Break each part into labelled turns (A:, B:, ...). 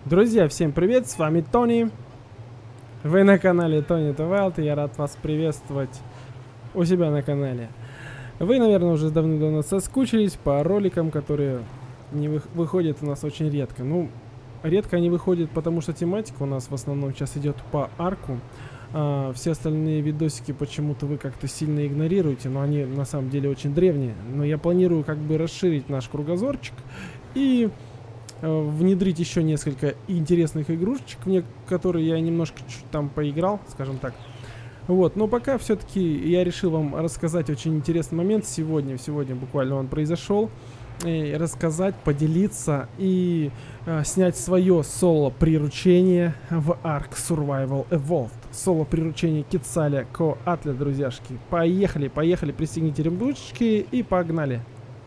A: Друзья, всем привет, с вами Тони. Вы на канале Тони ТВ, и я рад вас приветствовать у себя на канале. Вы, наверное, уже давно соскучились по роликам, которые не выходят у нас очень редко. Ну, редко они выходят, потому что тематика у нас в основном сейчас идет по арку. Все остальные видосики почему-то вы как-то сильно игнорируете, но они на самом деле очень древние. Но я планирую как бы расширить наш кругозорчик и внедрить еще несколько интересных игрушечек, в которые я немножко там поиграл, скажем так. Вот, но пока все-таки я решил вам рассказать очень интересный момент сегодня буквально он произошел. И рассказать, поделиться и снять свое соло-приручение в Ark Survival Evolved. Соло-приручение Quetzalcoatl, друзьяшки. Поехали, пристегните рембручки и погнали.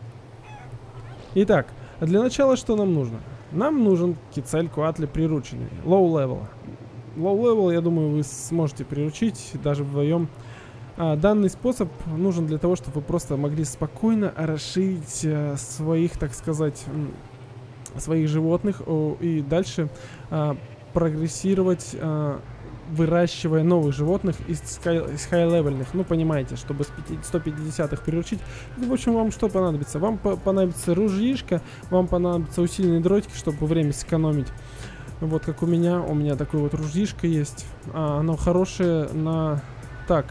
A: Итак, для начала что нам нужно? Нам нужен Quetzalcoatl прирученный, low-level. Low-level, я думаю, вы сможете приручить даже вдвоем. Данный способ нужен для того, чтобы вы просто могли спокойно расширить своих, так сказать, своих животных и дальше прогрессировать, выращивая новых животных из хай-левельных. Ну, понимаете, чтобы с 150-х приручить. В общем, вам что понадобится? Вам понадобится ружьишко, вам понадобится усиленные дротики, чтобы время сэкономить. Вот как у меня такое вот ружьишко есть. Оно хорошее на... Так...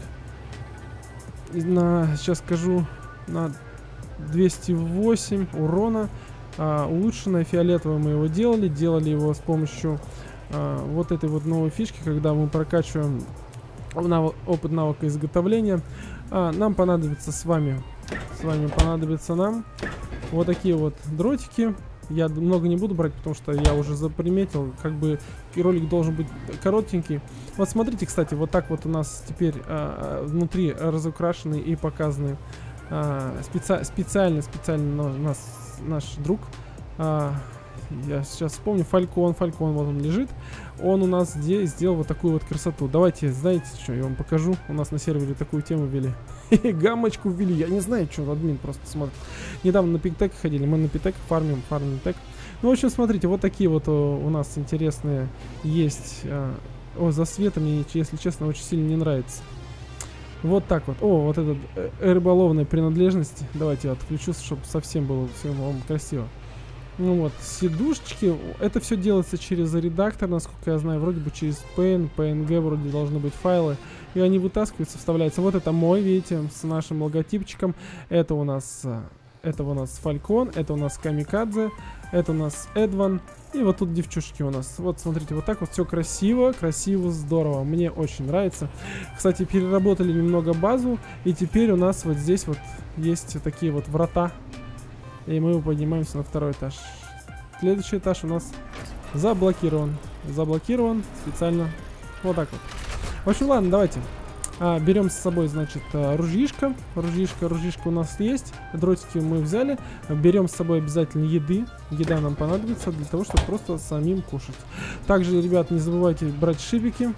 A: сейчас скажу, на 208 урона. Улучшенное фиолетовое мы его делали его с помощью вот этой вот новой фишки, когда мы прокачиваем опыт навыка изготовления. Нам понадобится понадобится нам вот такие вот дротики. Я много не буду брать, потому что я уже заприметил, как бы ролик должен быть коротенький. Вот смотрите, кстати, вот так вот у нас теперь внутри разукрашены и показаны специально наш друг. Я сейчас вспомню, Фалькон, вот он лежит. Он у нас здесь сделал вот такую вот красоту. Давайте, знаете что, я вам покажу. У нас на сервере такую тему ввели. Гаммочку ввели. Я не знаю, что админ просто смотрит. Недавно на пиктек ходили. Мы на пиктек фармим тек. Ну, в общем, смотрите, вот такие вот у нас интересные есть. Засветы мне, если честно, очень сильно не нравится. Вот так вот. Вот этот рыболовная принадлежность. Давайте я отключу, чтобы совсем было все вам красиво. Ну вот, сидушечки, это все делается через редактор, насколько я знаю, вроде бы через PNG вроде должны быть файлы, и они вытаскиваются, вставляются. Вот это мой, видите, с нашим логотипчиком, это у нас Фалькон, это у нас Камикадзе, это у нас Эдван, и вот тут девчушки у нас. Вот смотрите, вот так вот все красиво, здорово, мне очень нравится. Кстати, переработали немного базу, и теперь у нас вот здесь вот есть такие вот врата. И мы поднимаемся на второй этаж. Следующий этаж у нас заблокирован. Заблокирован специально. Вот так вот. В общем, ладно, давайте. Берем с собой, значит, ружьишко. Ружьишко у нас есть. Дротики мы взяли. Берем с собой обязательно еды. Еда нам понадобится для того, чтобы просто самим кушать. Также, ребят, не забывайте брать шипики.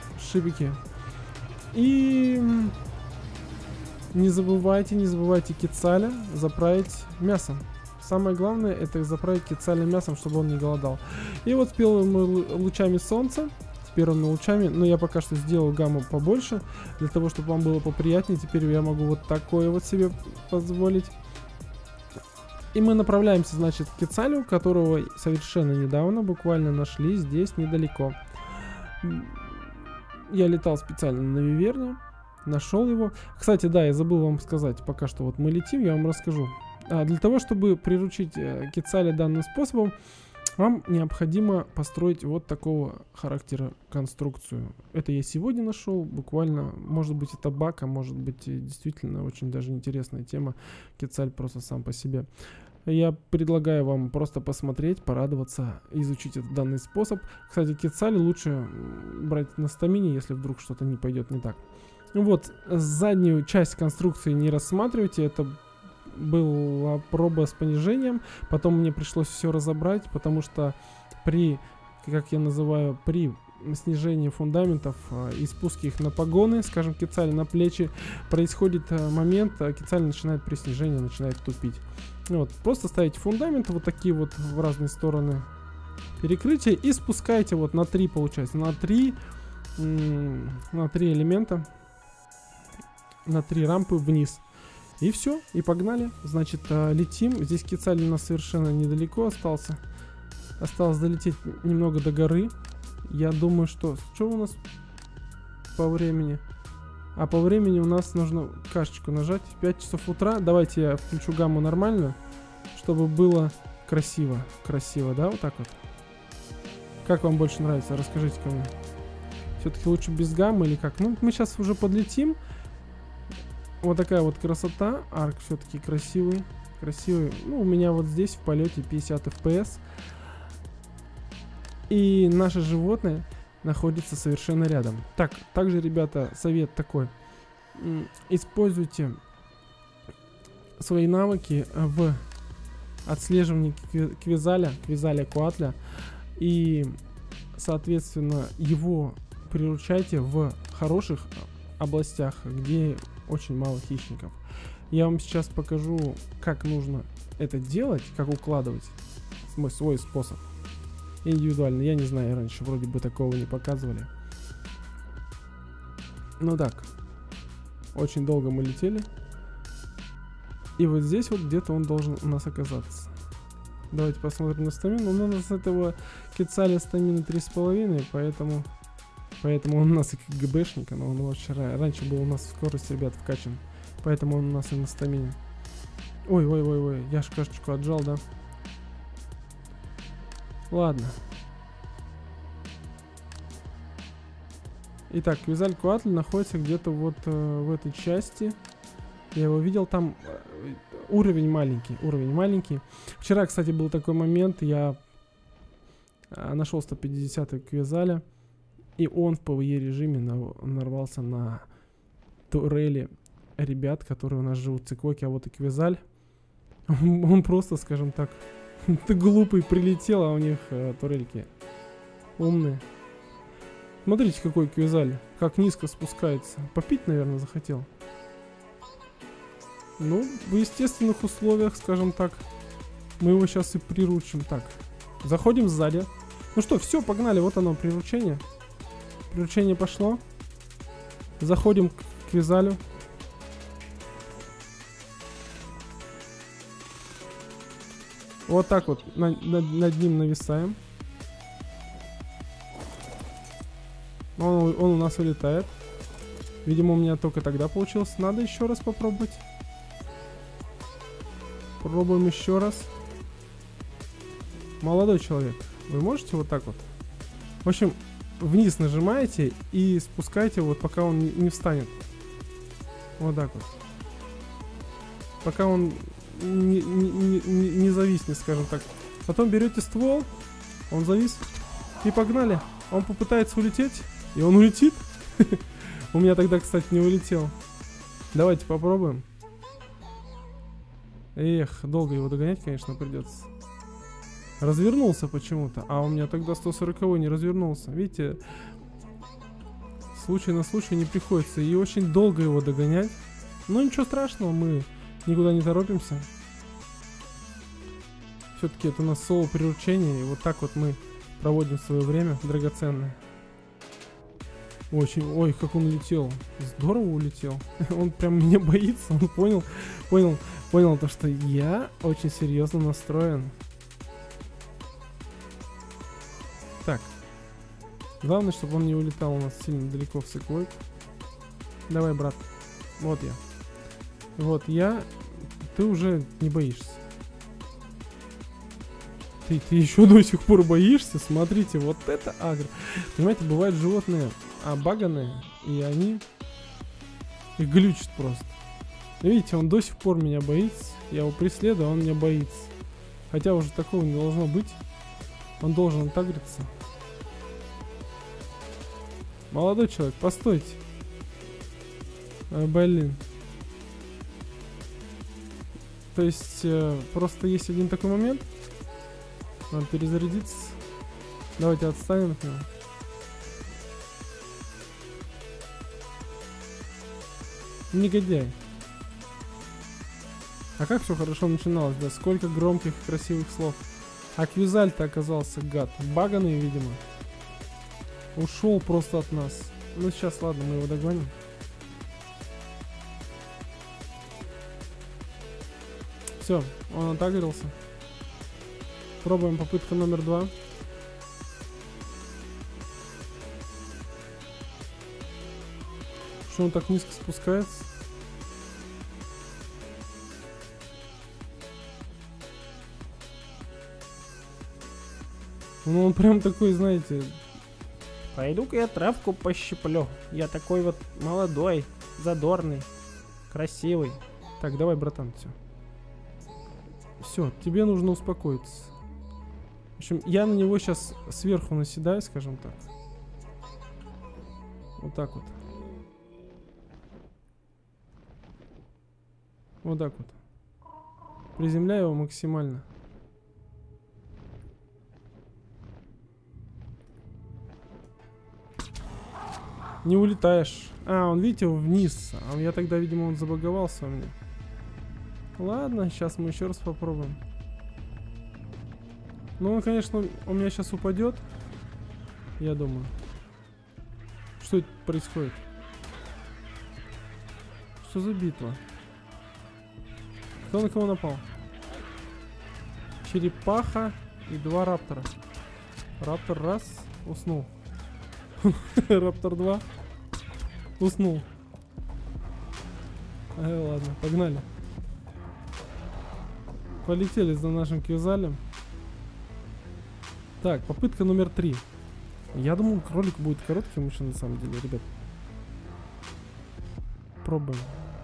A: И... Не забывайте Quetzalcoatl заправить мясом. Самое главное, это заправить Quetzalcoatl мясом, чтобы он не голодал. И вот с первыми лучами солнца, но я пока что сделал гамму побольше, для того, чтобы вам было поприятнее. Теперь я могу вот такое вот себе позволить. И мы направляемся, значит, к Quetzalcoatl, которого совершенно недавно буквально нашли здесь недалеко. Я летал специально на Виверне, нашел его. Кстати, да, я забыл вам сказать, пока что вот мы летим, я вам расскажу. Для того, чтобы приручить Quetzalcoatl данным способом, вам необходимо построить вот такого характера конструкцию. Это я сегодня нашел, буквально, может быть это баг, а может быть действительно очень даже интересная тема. Quetzalcoatl просто сам по себе. Я предлагаю вам просто посмотреть, порадоваться, изучить этот данный способ. Кстати, Quetzalcoatl лучше брать на стамине, если вдруг что-то не пойдет не так. Вот, заднюю часть конструкции не рассматривайте, это была проба с понижением, потом мне пришлось все разобрать, потому что при, как я называю, при снижении фундаментов и спуске их на погоны, скажем, Quetzalcoatl на плечи, происходит момент, Quetzalcoatl начинает при снижении, начинает тупить. Вот, просто ставите фундаменты вот такие вот в разные стороны, перекрытие и спускаете вот на 3, получается, на 3 элемента, на 3 рампы вниз. И все, и погнали. Значит, летим. Здесь Кецаль у нас совершенно недалеко остался. Осталось долететь немного до горы. Я думаю, что у нас по времени? А по времени у нас нужно кашечку нажать. 5 часов утра. Давайте я включу гамму нормальную, чтобы было красиво. Красиво, да? Вот так вот. Как вам больше нравится? Расскажите-ка мне. Все-таки лучше без гаммы или как? Ну, мы сейчас уже подлетим. Вот такая вот красота. Арк все-таки красивый. Красивый. Ну, у меня вот здесь в полете 50 FPS. И наше животное находится совершенно рядом. Так, также, ребята, совет такой. Используйте свои навыки в отслеживании Квизаля Коатля. И, соответственно, его приручайте в хороших областях, где очень мало хищников. Я вам сейчас покажу, как нужно это делать, как укладывать свой способ. Индивидуально. Я не знаю, раньше вроде бы такого не показывали. Ну так. Очень долго мы летели. И вот здесь вот где-то он должен у нас оказаться. Давайте посмотрим на стамину. Но у нас этого Кецаля стамины 3,5, поэтому он у нас и ГБшник, но он вообще раньше был у нас в скорости, ребят, вкачан. Поэтому он у нас и на стамине. Ой, я ж кашечку отжал, да? Ладно. Итак, Квизаль Коатль находится где-то вот в этой части. Я его видел, там уровень маленький. Вчера, кстати, был такой момент, я нашел 150-й Квизаля, и он в PvE режиме нарвался на турели ребят, которые у нас живут в Цикоке, а вот и Квизаль. Он просто, скажем так, ты глупый, прилетел, а у них турельки умные. Смотрите, какой Квизаль, как низко спускается. Попить, наверное, захотел. Ну, в естественных условиях, скажем так, мы его сейчас и приручим. Так, заходим сзади. Ну что, все, погнали, вот оно, приручение. Приручение пошло. Заходим к Квизалю. Вот так вот над ним нависаем. Он у нас улетает. Видимо, у меня только тогда получилось. Надо еще раз попробовать. Пробуем еще раз. Молодой человек, вы можете вот так вот? В общем, вниз нажимаете и спускаете вот, пока он не встанет. Вот так вот. Пока он не зависнет, скажем так. Потом берете ствол, он завис, и погнали. Он попытается улететь, и он улетит. У меня тогда, кстати, не улетел. Давайте попробуем. Эх, долго его догонять, конечно, придется. Развернулся почему-то. А у меня тогда 140-й не развернулся. Видите, случай на случай не приходится. И очень долго его догонять. Но ничего страшного, мы никуда не торопимся. Все-таки это у нас соло-приручение. И вот так вот мы проводим свое время драгоценное. Очень, ой, как он улетел. Здорово улетел. Он прям меня боится. Он понял то, что я очень серьезно настроен. Так. Главное, чтобы он не улетал у нас сильно далеко в Секвойк. Давай, брат. Вот я. Вот я. Ты уже не боишься. Ты еще до сих пор боишься? Смотрите, вот это агро. Понимаете, бывают животные обаганные, и они их глючат просто. Видите, он до сих пор меня боится. Я его преследую, а он меня боится. Хотя уже такого не должно быть. Он должен отагриться. Молодой человек, постойте. Блин. То есть, просто есть один такой момент. Надо перезарядиться. Давайте отстанем от него. Негодяй. А как все хорошо начиналось, да? Сколько громких, красивых слов. А Квизаль-то оказался гад. Баганый, видимо. Ушел просто от нас. Ну сейчас, ладно, мы его догоним. Все, он отагрился. Пробуем попытка номер 2. Что он так низко спускается? Ну он прям такой, знаете... Пойду-ка я травку пощиплю. Я такой вот молодой, задорный, красивый. Так, давай, братан, все. Все, тебе нужно успокоиться. В общем, я на него сейчас сверху наседаю, скажем так. Вот так вот. Вот так вот. Приземляю его максимально. Не улетаешь. А, он, видите, вниз. А я тогда, видимо, он забаговался у меня. Ладно, сейчас мы еще раз попробуем. Ну, он, конечно, у меня сейчас упадет. Я думаю. Что это происходит? Что за битва? Кто на кого напал? Черепаха и 2 раптора. Раптор раз, уснул. Раптор 2 уснул. Ладно, погнали. Полетели за нашим Квизалем. Так, попытка номер 3. Я думал, кролик будет коротким еще на самом деле, ребят. Пробуем.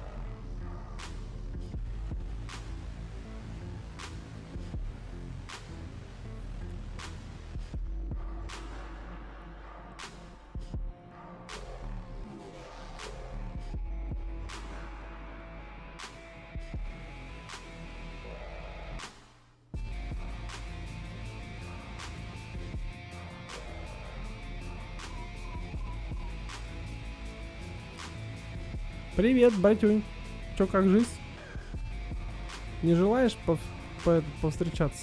A: Привет, батюнь. Чё, как жизнь? Не желаешь повстречаться?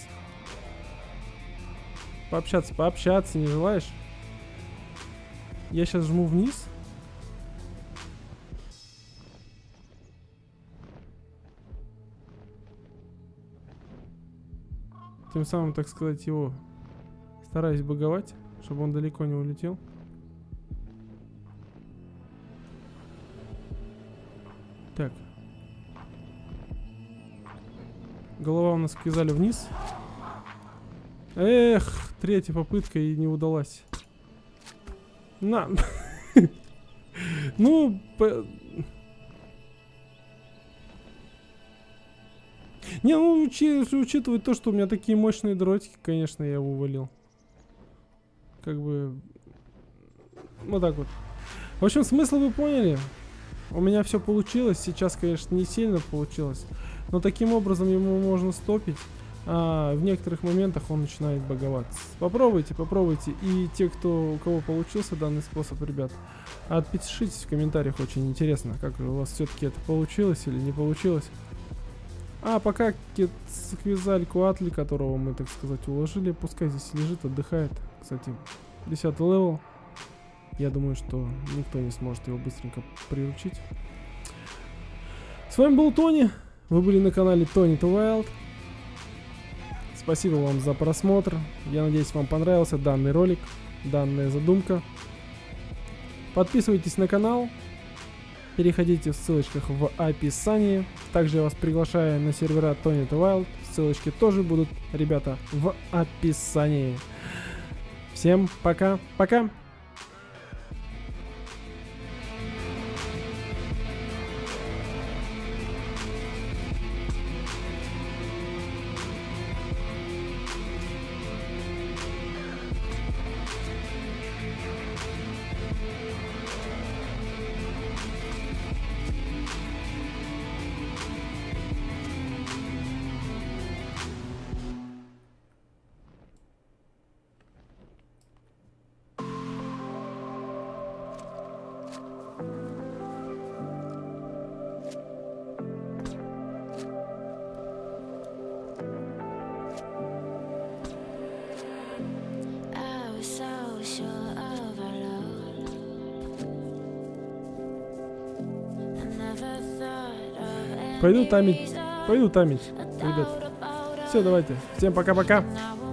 A: Пообщаться не желаешь? Я сейчас жму вниз. Тем самым, так сказать, его стараюсь боговать, чтобы он далеко не улетел. Так. Голова у нас Квизаля вниз. Эх, 3-я попытка и не удалась. На. Ну, не, ну, учитывая то, что у меня такие мощные дротики, конечно, я его увалил. Как бы... Вот так вот. В общем, смысл вы поняли. У меня все получилось. Сейчас, конечно, не сильно получилось. Но таким образом ему можно стопить. А в некоторых моментах он начинает боговаться. Попробуйте, попробуйте. И те, у кого получился данный способ, ребят, отпишитесь в комментариях. Очень интересно, как у вас все-таки это получилось или не получилось. А пока Квизаль Куатли, которого мы, так сказать, уложили, пускай здесь лежит, отдыхает. Кстати, 10 левел. Я думаю, что никто не сможет его быстренько приручить. С вами был Тони. Вы были на канале Tony to Wild. Спасибо вам за просмотр. Я надеюсь, вам понравился данный ролик, данная задумка. Подписывайтесь на канал. Переходите в ссылочках в описании. Также я вас приглашаю на сервера Tony to Wild. Ссылочки тоже будут, ребята, в описании. Всем пока-пока. Пойду тамить, ребят. Все, давайте. Всем пока-пока.